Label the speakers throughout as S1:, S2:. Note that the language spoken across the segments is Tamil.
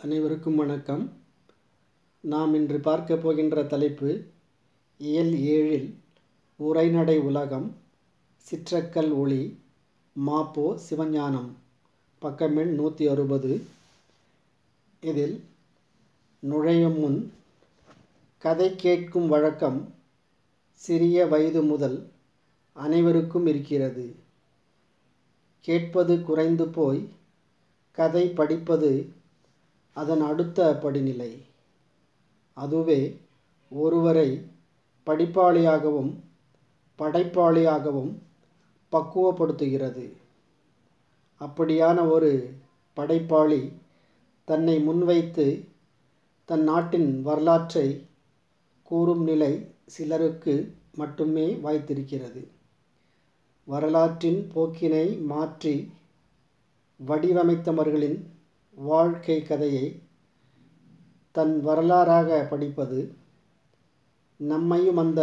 S1: அனைவருக்கும் வணக்கம். நாம் இன்று பார்க்க போகின்ற தலைப்பு இயல் 7 உரைநடை உலகம், சிற்றக்கல் ஒளி, மாப்போ சிவஞானம், பக்கம் எண் 160. இதில் நுழையும் முன் கதை கேட்கும் வழக்கம் சிறிய வயது முதல் அனைவருக்கும் இருக்கிறது. கேட்பது குறைந்து போய் கதை படிப்பது அதன் அடுத்த படிநிலை. அதுவே ஒருவரை படிப்பாளியாகவும் படைப்பாளியாகவும் பக்குவப்படுத்துகிறது. அப்படியான ஒரு படைப்பாளி தன்னை முன்வைத்து தன் நாட்டின் வரலாற்றை கூறும் நிலை சிலருக்கு மட்டுமே வாய்த்திருக்கிறது. வரலாற்றின் போக்கினை மாற்றி வடிவமைத்தவர்களின் வாழ்க்கை கதையை தன் வரலாறாக படிப்பது நம்மையும் அந்த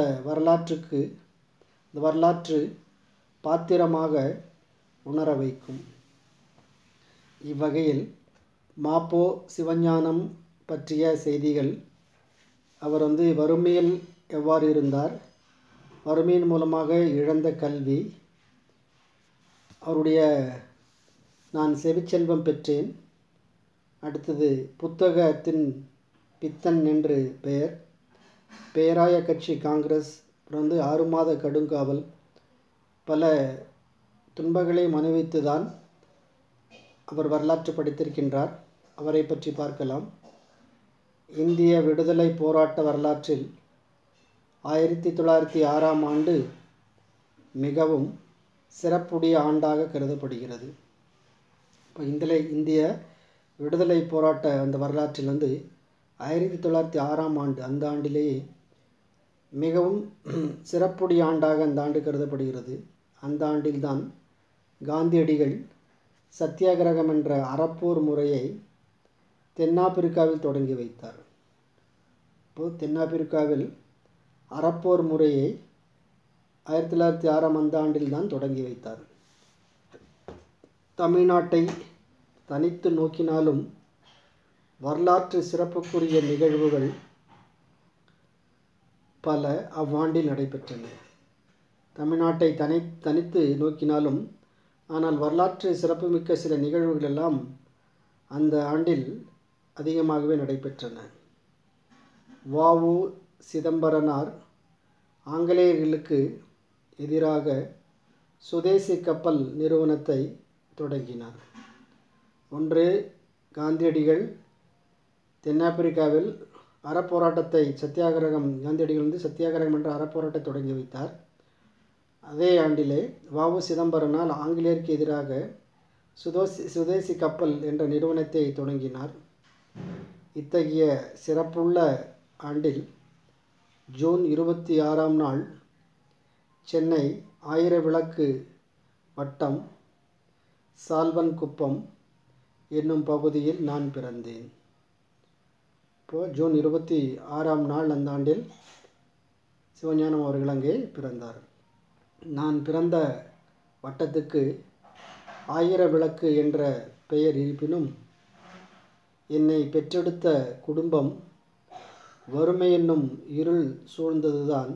S1: வரலாற்று பாத்திரமாக உணர வைக்கும். இவ்வகையில் மாப்போ சிவஞானம் பற்றிய செய்திகள், அவர் வறுமையில் எவ்வாறு இருந்தார், வறுமையின் மூலமாக இழந்த கல்வி, அவருடைய நான் செவிச்செல்வம் பெற்றேன், அடுத்தது புத்தகத்தின் பித்தன் என்று பெயர், பேராய கட்சி காங்கிரஸ், 6 மாத கடுங்காவல், பல துன்பங்களை அனுபவித்துதான் அவர் வரலாற்று படித்திருக்கின்றார். அவரை பற்றி பார்க்கலாம். இந்திய விடுதலை போராட்ட வரலாற்றில் 1906ஆம் ஆண்டு மிகவும் சிறப்புடைய ஆண்டாக கருதப்படுகிறது. இப்போ இந்திய விடுதலை போராட்ட அந்த வரலாற்றில் 1906ஆம் ஆண்டு, அந்த ஆண்டிலேயே மிகவும் சிறப்புடைய ஆண்டாக அந்த ஆண்டு கருதப்படுகிறது. அந்த ஆண்டில்தான் காந்தியடிகள் சத்தியாகிரகம் என்ற அறப்போர் முறையை தென்னாப்பிரிக்காவில் தொடங்கி வைத்தார். இப்போது தென்னாப்பிரிக்காவில் அறப்போர் முறையை 1906ஆம் அந்த ஆண்டில்தான் தொடங்கி வைத்தார். தமிழ்நாட்டை தனித்து நோக்கினாலும் வரலாற்று சிறப்புக்குரிய நிகழ்வுகள் பல அவ்வாண்டில் நடைபெற்றன. தமிழ்நாட்டை தனித்து நோக்கினாலும் ஆனால் வரலாற்று சிறப்புமிக்க சில நிகழ்வுகள் எல்லாம் அந்த ஆண்டில் அதிகமாகவே நடைபெற்றன. வ.உ. சிதம்பரனார் ஆங்கிலேயர்களுக்கு எதிராக சுதேசி கப்பல் நிறுவனத்தை தொடங்கினார். ஒன்று, காந்தியடிகள் தென்னாப்பிரிக்காவில் அறப்போராட்டத்தை காந்தியடிகள் சத்தியாகிரகம் என்ற அறப்போராட்டத்தை தொடங்கி வைத்தார். அதே ஆண்டிலே வ.உ. சிதம்பரனால் ஆங்கிலேயருக்கு எதிராக சுதேசி கப்பல் என்ற நிறுவனத்தை தொடங்கினார். இத்தகைய சிறப்புள்ள ஆண்டில் ஜூன் 26ஆம் நாள் சென்னை ஆயிரவிளக்கு வட்டம் சால்வன்குப்பம் என்னும் பகுதியில் நான் பிறந்தேன். இப்போது ஜூன் 26ஆம் நாள் அந்த ஆண்டில் சிவஞானம் அவர்கள் அங்கே பிறந்தார். நான் பிறந்த வட்டத்துக்கு ஆயிரவிளக்கு என்ற பெயர் இருப்பினும் என்னை பெற்றெடுத்த குடும்பம் வறுமை என்னும் இருள் சூழ்ந்ததுதான்.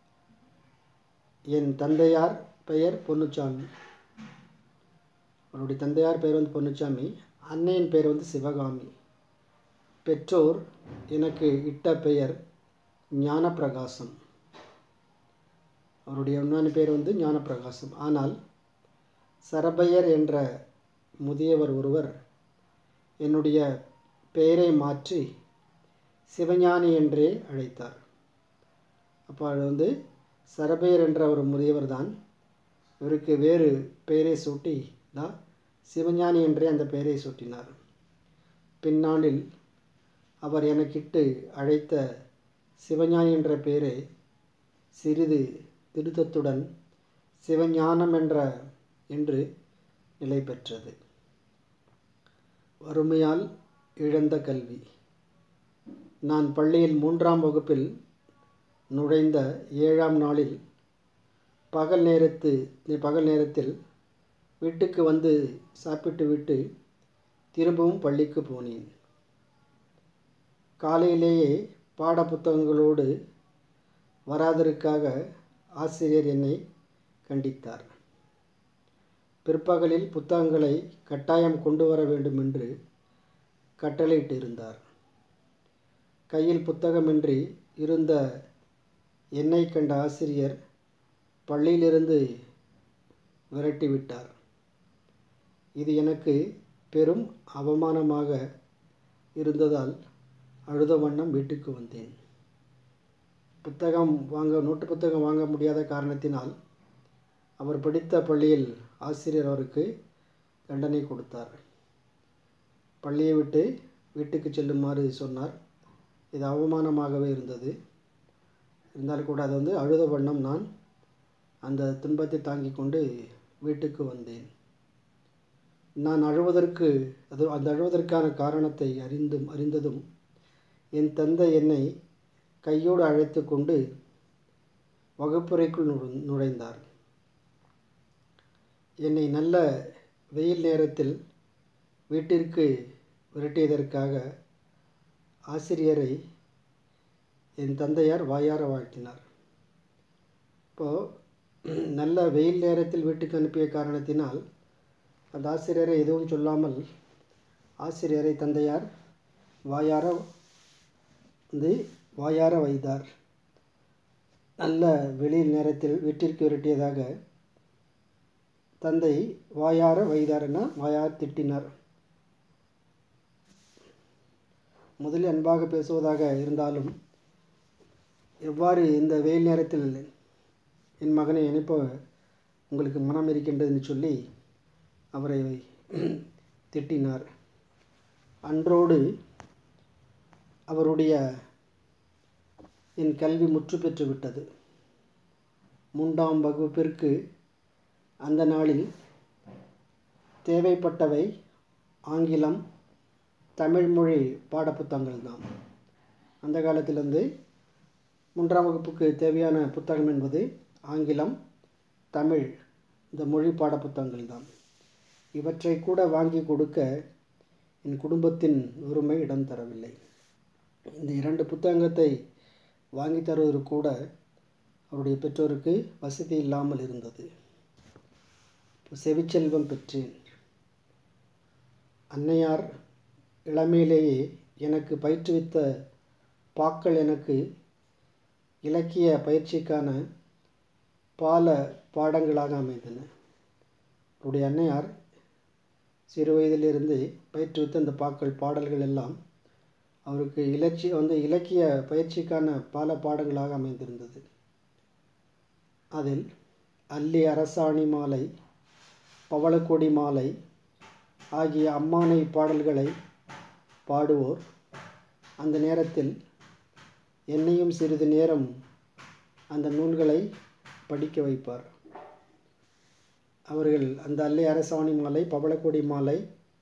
S1: என் தந்தையார் பெயர் பொன்னுச்சாமி, அவருடைய தந்தையார் பெயர் பொன்னுச்சாமி, அன்னையின் பெயர் சிவகாமி. பெற்றோர் எனக்கு இட்ட பெயர் ஞானப்பிரகாசம். அவருடைய உண்மையான பெயர் ஞானப்பிரகாசம். ஆனால் சரபையர் என்ற முதியவர் ஒருவர் என்னுடைய பெயரை மாற்றி சிவஞானி என்றே அழைத்தார். அப்போ சரபையர் என்ற ஒரு முதியவர் தான் இவருக்கு வேறு பெயரை சூட்டி தான் சிவஞானி என்றே அந்த பெயரை சூட்டினார். பின்னாளில் அவர் எனக்கிட்டு அழைத்த சிவஞானி என்ற பெயரை சிறிது திருத்தத்துடன் சிவஞானம் என்று நிலை பெற்றது. வறுமையால் இழந்த கல்வி. நான் பள்ளியில் 3ஆம் வகுப்பில் நுழைந்த 7ஆம் நாளில் பகல் நேரத்தில் வீட்டுக்கு சாப்பிட்டு விட்டு திரும்பவும் பள்ளிக்கு போனேன். காலையிலேயே பாட புத்தகங்களோடு வராததற்காக ஆசிரியர் என்னை கண்டித்தார். பிற்பகலில் புத்தகங்களை கட்டாயம் கொண்டு வர வேண்டும் என்று கட்டளையிட்டிருந்தார். கையில் புத்தகமின்றி இருந்த என்னை கண்ட ஆசிரியர் பள்ளியிலிருந்து விரட்டிவிட்டார். இது எனக்கு பெரும் அவமானமாக இருந்ததால் அழுத வண்ணம் வீட்டுக்கு வந்தேன். நோட்டு புத்தகம் வாங்க முடியாத காரணத்தினால் அவர் படித்த பள்ளியில் ஆசிரியர் அவருக்கு தண்டனை கொடுத்தார். பள்ளியை விட்டு வீட்டுக்கு செல்லுமாறு சொன்னார். இது அவமானமாகவே இருந்தது. இருந்தாலும் கூட அது அழுத வண்ணம் நான் அந்த துன்பத்தை தாங்கிக் கொண்டு வீட்டுக்கு வந்தேன். நான் அந்த அழுவதற்கான காரணத்தை அறிந்ததும் என் தந்தை என்னை கையோடு அழைத்து கொண்டு வகுப்பறைக்குள் நுழைந்தார். என்னை நல்ல வெயில் நேரத்தில் வீட்டிற்கு விரட்டியதற்காக ஆசிரியரை என் தந்தையார் வாயார வாழ்த்தினார். இப்போது நல்ல வெயில் நேரத்தில் வீட்டுக்கு அனுப்பிய காரணத்தினால் அந்த ஆசிரியரை எதுவும் சொல்லாமல் ஆசிரியரை தந்தையார் வாயார வைத்தார். நல்ல வெயில் நேரத்தில் வீட்டிற்கு விரட்டியதாக தந்தை வாயார வைத்தார்னா வாயார் திட்டினார். முதலில் அன்பாக பேசுவதாக இருந்தாலும் எவ்வாறு இந்த வெயில் நேரத்தில் என் மகனை அனுப்ப உங்களுக்கு மனம் இருக்கின்றதுன்னு சொல்லி அவரை திட்டினார். அன்றோடு அவருடைய என் கல்வி முற்று பெற்று விட்டது. 3ஆம் வகுப்பிற்கு அந்த நாளில் தேவைப்பட்டவை ஆங்கிலம், தமிழ் மொழி பாடப்புத்தகங்கள் தான். அந்த காலத்திலிருந்து 3ஆம் வகுப்புக்கு தேவையான புத்தகம் என்பது ஆங்கிலம், தமிழ், இந்த மொழி பாடப்புத்தகங்கள் தான். இவற்றை கூட வாங்கி கொடுக்க என் குடும்பத்தின் உரிமை இடம் தரவில்லை. இந்த 2 புத்தகத்தை வாங்கி தருவதற்கு கூட அவருடைய பெற்றோருக்கு வசதி இல்லாமல் இருந்தது. செவிச்செல்வம் பெற்றேன். அன்னையார் இளமையிலேயே எனக்கு பயிற்றுவித்த பாக்கள் எனக்கு இலக்கிய பயிற்சிக்கான பல பாடங்களாக அமைந்தன. அவருடைய அன்னையார் சிறு வயதிலிருந்து பயிற்றுவித்த அந்த பாடல்கள் எல்லாம் அவருக்கு இலக்கிய பயிற்சிக்கான பல பாடங்களாக அமைந்திருந்தது. அதில் அல்லி அரசாணி மாலை, பவளக்கொடி மாலை ஆகிய அம்மானை பாடல்களை பாடுவோர் அந்த நேரத்தில் என்னையும் சிறிது நேரம் அந்த நூல்களை படிக்க வைப்பார். அவர்கள் அந்த அல்லி அரசாணி மாலை, பவளக்கொடி மாலை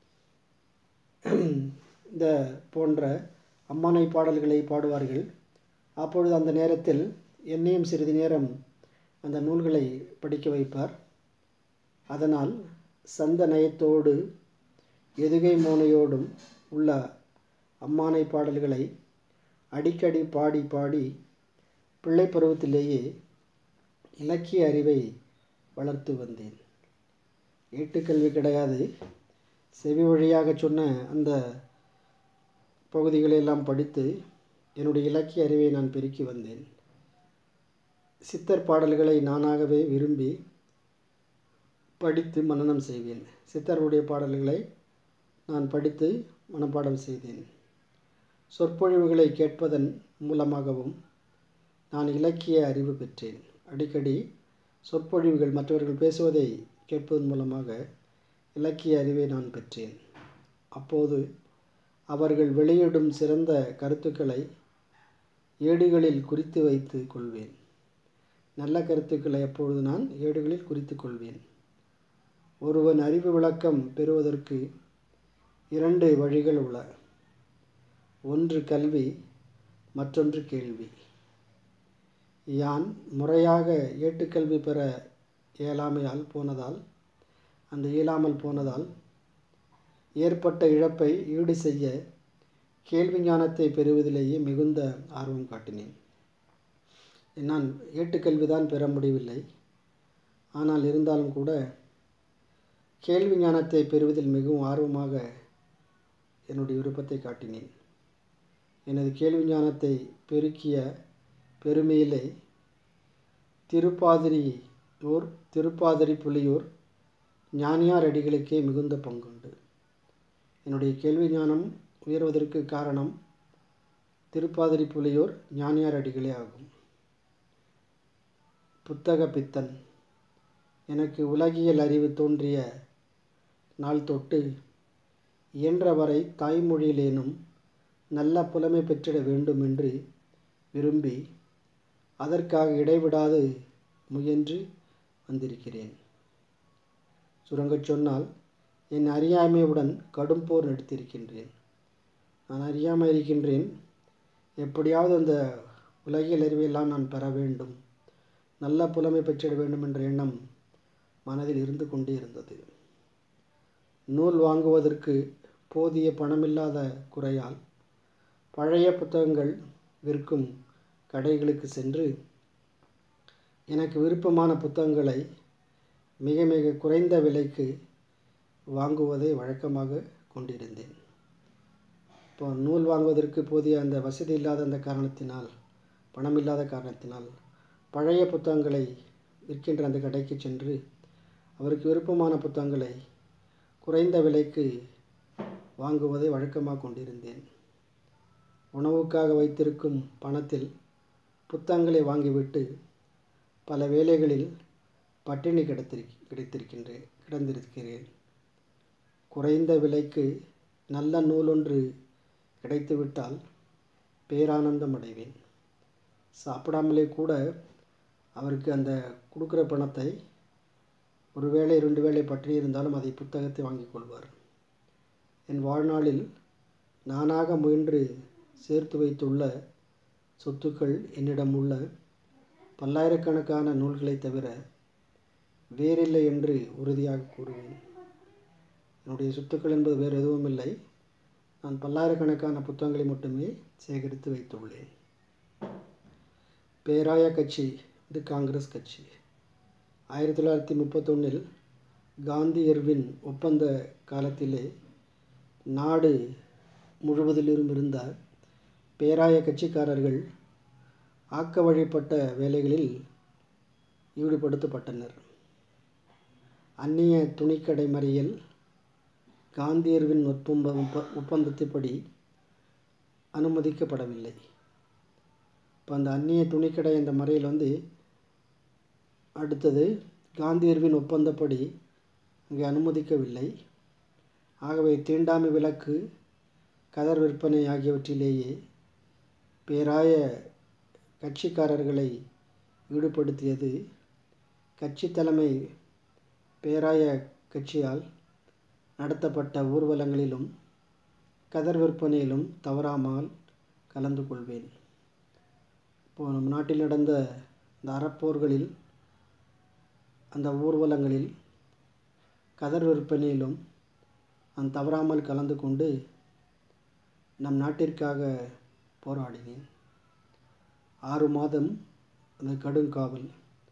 S1: இந்த போன்ற அம்மானை பாடல்களை பாடுவார்கள். அப்பொழுது அந்த நேரத்தில் என்னையும் சிறிது நேரம் அந்த நூல்களை படிக்க வைப்பார். அதனால் சந்த நயத்தோடு எதுகை மோனையோடும் உள்ள அம்மானை பாடல்களை அடிக்கடி பாடி பாடி பிள்ளை பருவத்திலேயே இலக்கிய அறிவை வளர்த்து வந்தேன். ஏட்டுக்கல்வி கிடையாது. செவி வழியாக சொன்ன அந்த பகுதிகளெல்லாம் படித்து என்னுடைய இலக்கிய அறிவை நான் பெருக்கி வந்தேன். சித்தர் பாடல்களை நானாகவே விரும்பி படித்து மனனம் செய்வேன். சித்தருடைய பாடல்களை நான் படித்து மனப்பாடம் செய்தேன். சொற்பொழிவுகளை கேட்பதன் மூலமாகவும் நான் இலக்கிய அறிவு பெற்றேன். அடிக்கடி சொற்பொழிவுகள் மற்றவர்கள் பேசுவதை கேட்பதன் மூலமாக இலக்கிய அறிவை நான் பெற்றேன். அப்போது அவர்கள் வெளியிடும் சிறந்த கருத்துக்களை ஏடுகளில் குறித்து வைத்து கொள்வேன். நல்ல கருத்துக்களை அப்பொழுது நான் ஏடுகளில் குறித்து கொள்வேன். ஒருவன் அறிவு விளக்கம் பெறுவதற்கு 2 வழிகள் உள்ளன. ஒன்று கல்வி, மற்றொன்று கேள்வி. யான் முறையாக ஏட்டுக்கல்வி பெற இயலாமல் போனதால் ஏற்பட்ட இழப்பை ஈடு செய்ய கேள்வி ஞானத்தை பெறுவதிலேயே மிகுந்த ஆர்வம் காட்டினேன். நான் ஏட்டுக்கல்விதான் பெற முடியவில்லை. ஆனால் இருந்தாலும் கூட கேள்வி ஞானத்தை பெறுவதில் மிகவும் ஆர்வமாக என்னுடைய விருப்பத்தை காட்டினேன். எனது கேள்வி ஞானத்தை பெருக்கிய பெருமையிலே திருப்பாதிரி புலியூர் ஞானியார் அடிகளுக்கே மிகுந்த பங்குண்டு. என்னுடைய கேள்வி ஞானம் உயர்வதற்கு காரணம் திருப்பாதிரி புலியூர் ஞானியார் அடிகளே ஆகும். புத்தக பித்தன். எனக்கு உலகியல் அறிவு தோன்றிய நாள் தொட்டு இயன்றவரை தாய்மொழியிலேனும் நல்ல புலமை பெற்றிட வேண்டும் என்று விரும்பி அதற்காக இடைவிடாது முயன்று வந்திருக்கிறேன். சுருங்கச் சொன்னால் என் அறியாமையுடன் கடும் போர் நடத்தியிருக்கின்றேன். நான் அறியாமல் இருக்கின்றேன். எப்படியாவது அந்த உலகியல் அறிவையெல்லாம் நான் பெற வேண்டும், நல்ல புலமை பெற்றிட வேண்டும் என்ற எண்ணம் மனதில் இருந்து கொண்டே இருந்தது. நூல் வாங்குவதற்கு போதிய பணமில்லாத குறையால் பழைய புத்தகங்கள் விற்கும் கடைகளுக்கு சென்று எனக்கு விருப்பமான புத்தகங்களை மிக மிக குறைந்த விலைக்கு வாங்குவதை வழக்கமாக கொண்டிருந்தேன். இப்போ நூல் வாங்குவதற்கு போதிய அந்த வசதி இல்லாத அந்த காரணத்தினால், பணம் இல்லாத காரணத்தினால் பழைய புத்தகங்களை விற்கின்ற அந்த கடைக்கு சென்று அவருக்கு விருப்பமான புத்தகங்களை குறைந்த விலைக்கு வாங்குவதை வழக்கமாக கொண்டிருந்தேன். உணவுக்காக வைத்திருக்கும் பணத்தில் புத்தகங்களை வாங்கிவிட்டு பல வேளைகளில் பட்டினி கிடந்திருக்கிறேன். குறைந்த விலைக்கு நல்ல நூலொன்று கிடைத்துவிட்டால் பேரானந்தம் அடைவேன். சாப்பிடாமலே கூட அவருக்கு அந்த கொடுக்குற பணத்தை ஒரு வேளை 2 வேளை பட்டினி இருந்தாலும் அதை புத்தகத்தை வாங்கிக் கொள்வார். என் வாழ்நாளில் நானாக முயன்று சேர்த்து வைத்துள்ள சொத்துக்கள் என்னிடம் உள்ள பல்லாயிரக்கணக்கான நூல்களை தவிர வேறில்லை என்று உறுதியாக கூறுவேன். என்னுடைய சொத்துக்கள் என்பது வேறு எதுவும் இல்லை. நான் பல்லாயிரக்கணக்கான புத்தகங்களை மட்டுமே சேகரித்து வைத்துள்ளேன். பேராய கட்சி இது காங்கிரஸ் கட்சி. 1931 காந்தி இர்வின் ஒப்பந்த காலத்திலே நாடு முழுவதிலும் இருந்த பேராய கட்சிக்காரர்கள் ஆக்க வழிபட்ட வேலைகளில் ஈடுபடுத்தப்பட்டனர். அந்நிய துணிக்கடை மறியல் காந்தி இர்வின் ஒப்பந்தத்தின்படி அனுமதிக்கப்படவில்லை. இப்போ அந்த அந்நிய துணிக்கடை அந்த மறியல் அடுத்தது காந்தி இர்வின் ஒப்பந்தப்படி அங்கே அனுமதிக்கவில்லை. ஆகவே தீண்டாமை விலக்கு, கதர் விற்பனை ஆகியவற்றிலேயே பேராய கட்சிக்காரர்களை ஈடுபடுத்தியது கட்சி தலைமை பேராய கட்சியால் நடத்தப்பட்ட ஊர்வலங்களிலும் கதர் விற்பனையிலும் தவறாமல் கலந்து கொள்வேன். இப்போது நம் நாட்டில் நடந்த இந்த அறப்போர்களில் அந்த ஊர்வலங்களில் கதர் விற்பனையிலும் நான் தவறாமல் கலந்து கொண்டு நம் நாட்டிற்காக போராடினேன். 6 மாதம் அந்த கடுங்காவல்.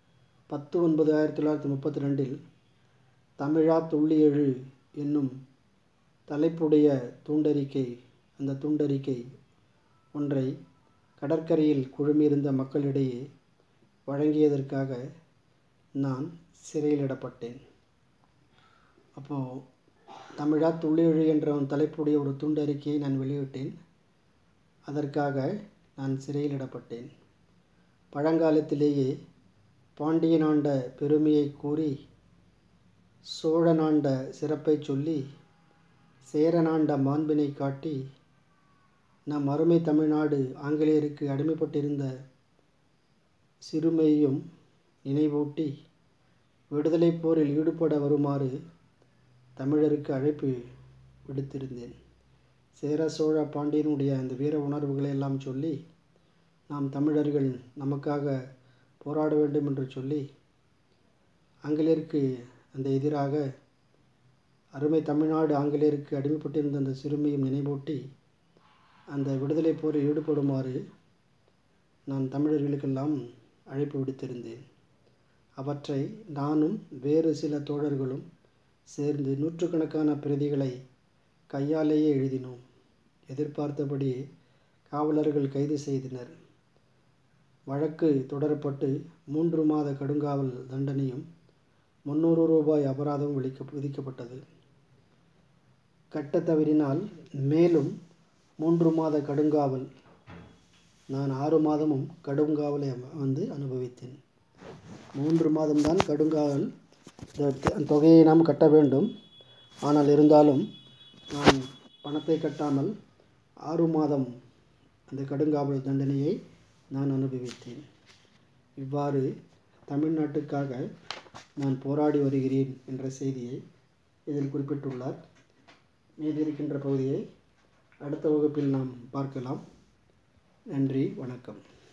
S1: 10/9/1932 தமிழா துள்ளி எழு என்னும் தலைப்புடைய அந்த துண்டறிக்கை ஒன்றை கடற்கரையில் குழுமியிருந்த மக்களிடையே வழங்கியதற்காக நான் சிறையிலிடப்பட்டேன். அப்போது தமிழா துள்ளி எழு என்ற தலைப்புடைய ஒரு துண்டறிக்கையை நான் வெளியிட்டேன். அதற்காக நான் சிறையிலிடப்பட்டேன். பழங்காலத்திலேயே பாண்டியன் ஆண்ட பெருமையை கூறி, சோழன் ஆண்ட சிறப்பை சொல்லி, சேரன் ஆண்ட மாண்பினை காட்டி, நம் அருமை தமிழ்நாடு ஆங்கிலேயருக்கு அடிமைப்பட்டிருந்த சிறுமையையும் நினைவூட்டி விடுதலை போரில் ஈடுபட வருமாறு தமிழருக்கு அழைப்பு விடுத்திருந்தேன். சேர சோழ பாண்டியனுடைய அந்த வீர உணர்வுகளை எல்லாம் சொல்லி, நாம் தமிழர்கள் நமக்காக போராட வேண்டும் என்று சொல்லி ஆங்கிலேயருக்கு அந்த எதிராக அருமை தமிழ்நாடு ஆங்கிலேயருக்கு அடிமைப்பட்டிருந்த அந்த சிறுமியும் நினைவூட்டி அந்த விடுதலை போரில் ஈடுபடுமாறு நான் தமிழர்களுக்கெல்லாம் அழைப்பு விடுத்திருந்தேன். அவற்றை நானும் வேறு சில தோழர்களும் சேர்ந்து நூற்றுக்கணக்கான பிரதிகளை கையாலேயே எழுதினோம். எதிர்பார்த்தபடி காவலர்கள் கைது செய்தனர். வழக்கு தொடரப்பட்டு 3 மாத கடுங்காவல் தண்டனையும் 300 ரூபாய் அபராதம் விதிக்கப்பட்டது. கட்ட தவறினால் மேலும் 3 மாத கடுங்காவல். நான் 6 மாதமும் கடுங்காவலை அனுபவித்தேன். 3 மாதம்தான் கடுங்காவல். தொகையை நாம் கட்ட வேண்டும். ஆனால் இருந்தாலும் நான் பணத்தை கட்டாமல் 6 மாதம் அந்த கடுங்காவல் தண்டனையை நான் அனுபவித்தேன். இவ்வாறு தமிழ்நாட்டுக்காக நான் போராடி வருகிறேன் என்ற செய்தியை இதில் குறிப்பிட்டுள்ளார். மீதி இருக்கின்ற பகுதியை அடுத்த வகுப்பில் நாம் பார்க்கலாம். நன்றி, வணக்கம்.